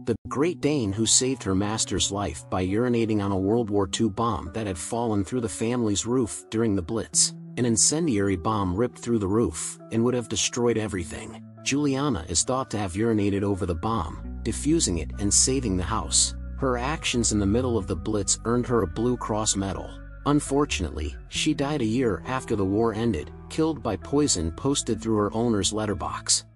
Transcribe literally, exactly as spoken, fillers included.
the Great Dane who saved her master's life by urinating on a World War Two bomb that had fallen through the family's roof during the Blitz. An incendiary bomb ripped through the roof and would have destroyed everything. Juliana is thought to have urinated over the bomb, defusing it and saving the house. Her actions in the middle of the Blitz earned her a Blue Cross medal. Unfortunately, she died a year after the war ended, killed by poison posted through her owner's letterbox.